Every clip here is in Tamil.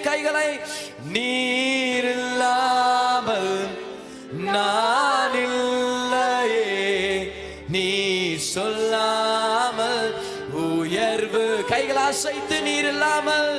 கைகளை. நீர் இல்லாமல் நான் இல்லையே, நீர் சொல்லாமல் உயர்வு. கைகள் அசைத்து நீர் இல்லாமல்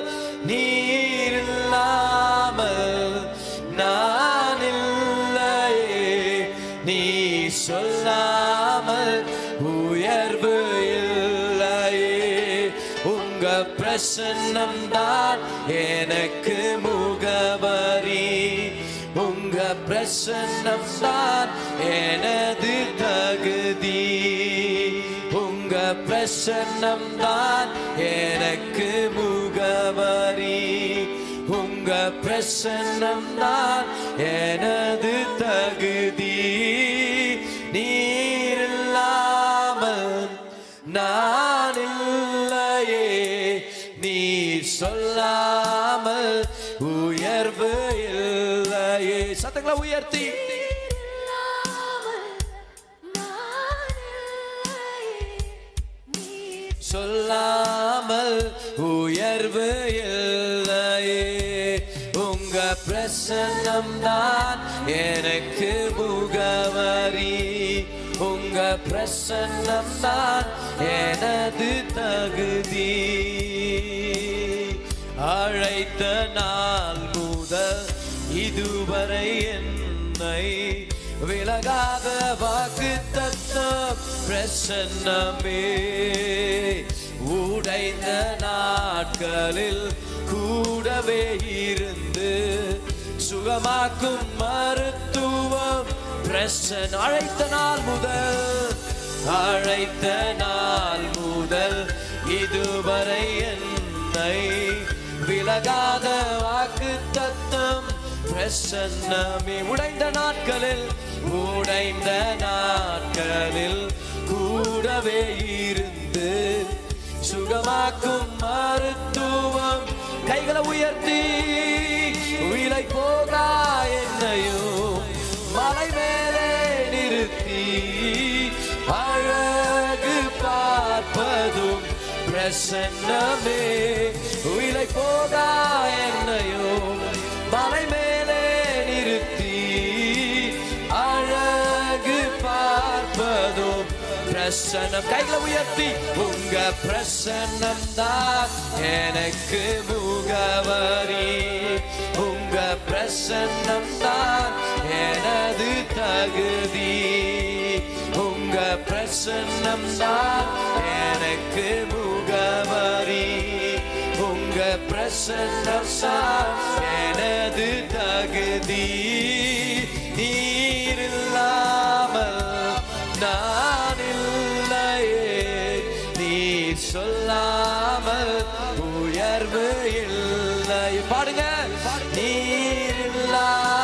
நான் இல்லையே, நீர் சொல்லாமல் உயர்வு இல்லையே. உங்க பிரசன்னம் தான் எனக்கு முகவரி, உங்க பிரசன்னம் தான் எனது தகுதி, உங்க பிரசன்னம் தான் எனக்கு முகவரி, உங்க பிரசன்னம் தான் எனது தகுதி. நீர் இல்லாமல் நான் இல்லையே, நீர் சொல்லாமல் உயர்வு இல்லையே. சத்தங்களை உயர்த்தி சொல்லாமல் உயர்வு இல்லையே. உங்க பிரசன்னம் தான் எனக்கு முகவரி, உங்க பிரசன்னம் தான் எனது தகுதி. அழைத்த நாள் முதல் இதுவரை என்னை விலகாத வாக்குத்தத்தம் பிரசன்னமே. உடைந்த நாட்களில் கூடவே இருந்து சுகமாக்கும் மருத்துவம் பிரசன்ன. அழைத்த நாள் முதல் இதுவரை என்னை விலகாத வாக்குத்தத்தம் பிரசன்னமே. உடைந்த நாட்களில் கூடவே இருந்து சுகமாக்கும் மருத்துவம். கைகளை உயர்த்தி விலை போகா என்னையும் மலை மேலே நிறுத்தி அழகு பார்ப்பதும் பிரசன்னமே. விலை போகா என்னையும் மலை மேலே நிறுத்தி அழகு பார்ப்பதும் பிரசன்னம். கைகளை உயர்த்தி உங்க பிரசன்னம் தான் எனக்கு முகவரி, உங்க பிரசன்னம் தான் எனது தகுதி, உங்க பிரசன்னம் தான் எனக்கு முகவரி, உங்க பிரசன்னம் தான் எனது தகுதி. நீர் இல்லாமல் நான் இல்லையே, நீர் சொல்லாமல் உயர்வு இல்லை. பாடுங்க. நீர் இல்லாமல்